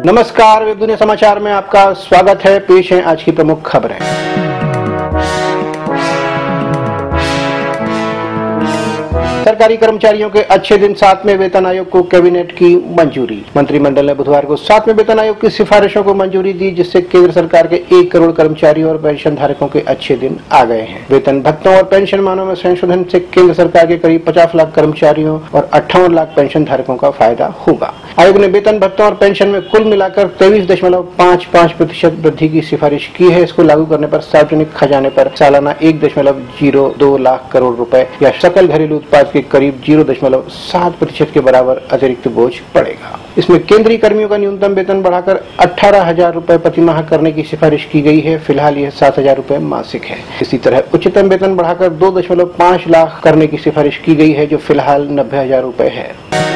नमस्कार, वेब दुनिया समाचार में आपका स्वागत है। पेश है आज की प्रमुख खबरें। सरकारी कर्मचारियों के अच्छे दिन 7वें वेतन आयोग को कैबिनेट की मंजूरी। मंत्रिमंडल ने बुधवार को 7वें वेतन आयोग की सिफारिशों को मंजूरी दी, जिससे केंद्र सरकार के 1 करोड़ कर्मचारियों और पेंशन धारकों के अच्छे दिन आ गए हैं। वेतन भत्तों और पेंशन मानों में संशोधन से केंद्र सरकार के करीब 50 लाख कर्मचारियों और 58 लाख पेंशन धारकों का फायदा होगा। आयोग ने वेतन भत्तों और पेंशन में कुल मिलाकर 23.55% वृद्धि की सिफारिश की है। इसको लागू करने पर सार्वजनिक खजाने पर सालाना 1.02 लाख करोड़ रुपए या सकल घरेलू उत्पाद के करीब 0.7% के बराबर अतिरिक्त बोझ पड़ेगा। इसमें केंद्रीय कर्मियों का न्यूनतम वेतन बढ़ाकर 18,000 रुपए प्रति माह करने की सिफारिश की गई है। फिलहाल यह 7,000 रुपए मासिक है। इसी तरह उच्चतम वेतन बढ़ाकर 2.5 लाख करने की सिफारिश की गई है, जो फिलहाल 90,000 रुपए है।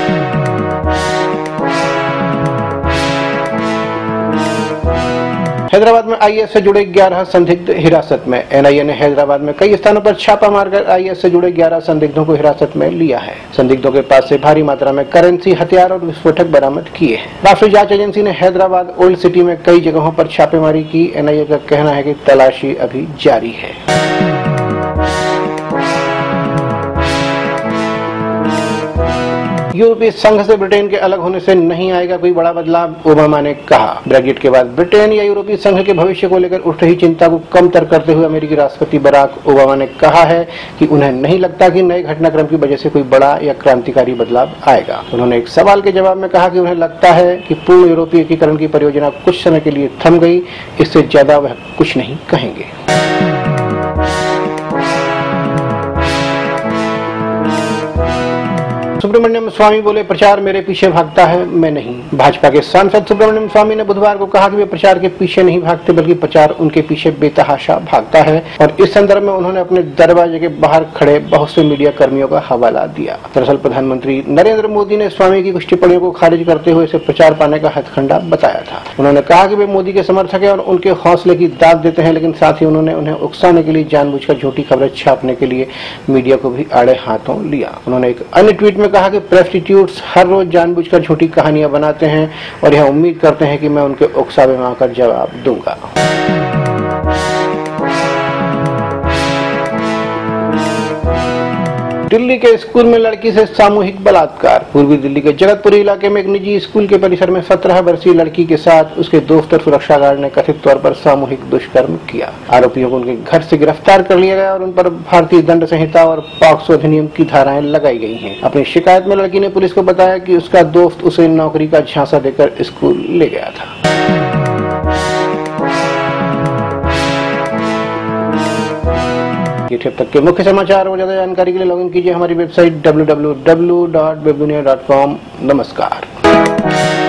हैदराबाद में आईएस से जुड़े 11 संदिग्ध हिरासत में। एनआईए ने हैदराबाद में कई स्थानों पर छापा मारकर आईएस से जुड़े 11 संदिग्धों को हिरासत में लिया है। संदिग्धों के पास से भारी मात्रा में करेंसी, हथियार और विस्फोटक बरामद किए हैं। राष्ट्रीय जांच एजेंसी ने हैदराबाद ओल्ड सिटी में कई जगहों पर छापेमारी की। एनआईए का कहना है कि तलाशी अभी जारी है। यूरोपीय संघ से ब्रिटेन के अलग होने से नहीं आएगा कोई बड़ा बदलाव, ओबामा ने कहा। ब्रेग्जिट के बाद ब्रिटेन या यूरोपीय संघ के भविष्य को लेकर उठ रही चिंता को कमतर करते हुए अमेरिकी राष्ट्रपति बराक ओबामा ने कहा है कि उन्हें नहीं लगता कि नए घटनाक्रम की वजह से कोई बड़ा या क्रांतिकारी बदलाव आएगा। उन्होंने एक सवाल के जवाब में कहा कि उन्हें लगता है कि पूर्ण यूरोपीय एकीकरण की परियोजना कुछ समय के लिए थम गई, इससे ज्यादा वह कुछ नहीं कहेंगे। सुब्रमण्यम स्वामी बोले, प्रचार मेरे पीछे भागता है, मैं नहीं। भाजपा के सांसद सुब्रमण्यम स्वामी ने बुधवार को कहा कि वे प्रचार के पीछे नहीं भागते, बल्कि प्रचार उनके पीछे बेतहाशा भागता है। और इस संदर्भ में उन्होंने अपने दरवाजे के बाहर खड़े बहुत से मीडिया कर्मियों का हवाला दिया। दरअसल प्रधानमंत्री नरेंद्र मोदी ने स्वामी की कुछ टिप्पणियों को खारिज करते हुए इसे प्रचार पाने का हथकंडा बताया था। उन्होंने कहा कि वे मोदी के समर्थक हैं और उनके हौसले की दाद देते हैं, लेकिन साथ ही उन्होंने उन्हें उकसाने के लिए जानबूझकर झूठी खबरें छापने के लिए मीडिया को भी आड़े हाथों लिया। उन्होंने एक अन्य ट्वीट में कहा कि प्रेस्टिट्यूट्स हर रोज जानबूझकर झूठी कहानियां बनाते हैं और यह उम्मीद करते हैं कि मैं उनके उकसावे में आकर जवाब दूंगा। दिल्ली के स्कूल में लड़की से सामूहिक बलात्कार। पूर्वी दिल्ली के जगतपुरी इलाके में एक निजी स्कूल के परिसर में 17 वर्षीय लड़की के साथ उसके दोस्त और सुरक्षा गार्ड ने कथित तौर पर सामूहिक दुष्कर्म किया। आरोपियों को उनके घर से गिरफ्तार कर लिया गया और उन पर भारतीय दंड संहिता और पॉक्सो अधिनियम की धाराएं लगाई गई हैं। अपनी शिकायत में लड़की ने पुलिस को बताया कि उसका दोस्त उसे नौकरी का झांसा देकर स्कूल ले गया था। ये थे अब तक के मुख्य समाचार। और ज्यादा जानकारी के लिए लॉगिन कीजिए हमारी वेबसाइट www.webdunia.com। नमस्कार।